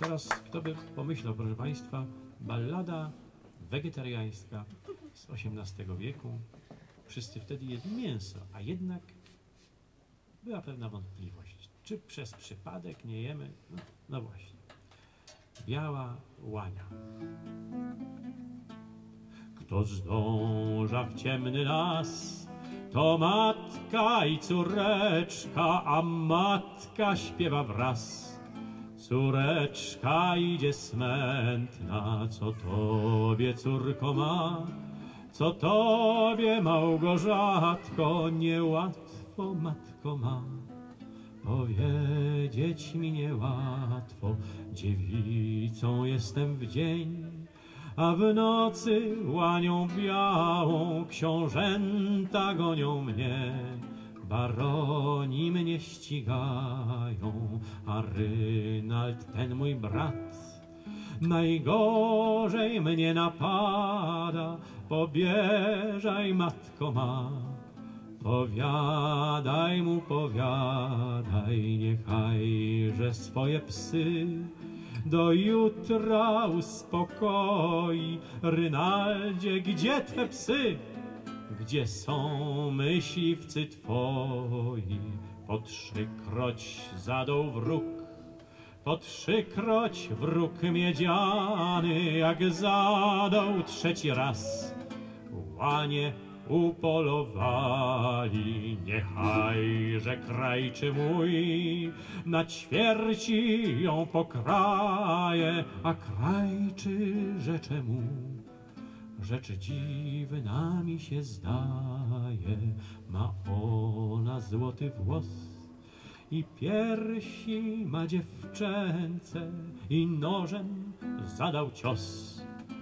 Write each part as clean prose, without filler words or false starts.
teraz kto by pomyślał, proszę Państwa, ballada wegetariańska z XVIII wieku. Wszyscy wtedy jedli mięso, a jednak była pewna wątpliwość. Czy przez przypadek nie jemy? No właśnie. Biała łania. Kto zdąża w ciemny las, to matka i córeczka, a matka śpiewa wraz. Córeczka idzie smętna, co tobie, córko, ma? Co tobie, Małgorzatko, niełatwo, matko, ma? Powiedzieć mi niełatwo, dziewicą jestem w dzień, a w nocy łanią białą książęta gonią mnie. Baroni mnie ścigają, a Rynald, ten mój brat, najgorzej mnie napada. Pobieżaj, matko ma, powiadaj mu, powiadaj, niechajże swoje psy do jutra uspokoi. Rynaldzie, gdzie twe psy? Gdzie są myśliwcy twoi? Po trzykroć zadał wróg, po trzykroć wróg miedziany, jak zadał trzeci raz, łanie upolowali. Niechajże krajczy mój na ćwierci ją pokraje, a krajczy rzecze mu. Rzecz dziwna mi się zdaje, ma ona złoty włos i piersi ma dziewczęce, i nożem zadał cios.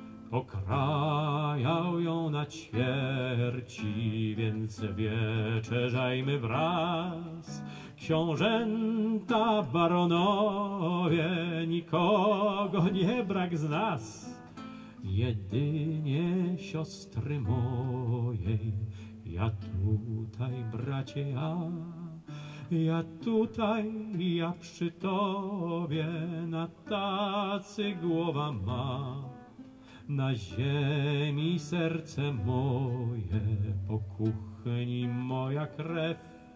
Pokrajał ją na ćwierci, więc wieczerzajmy wraz. Książęta, baronowie, nikogo nie brak z nas. Jedynie siostry mojej, ja tutaj, bracie, ja tutaj, ja przy tobie, na tacy głowa ma. Na ziemi serce moje, po kuchni moja krew,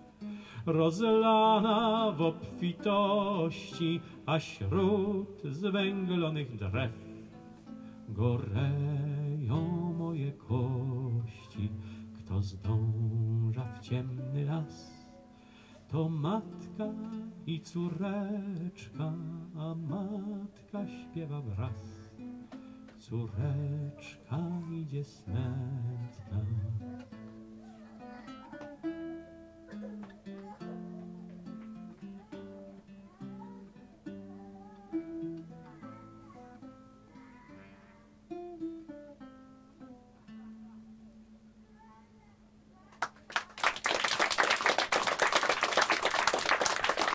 rozlana w obfitości, a śród zwęglonych drew goreją moje kości. Kto zdąża w ciemny las, to matka i córeczka, a matka śpiewa wraz. Córeczka idzie smętna,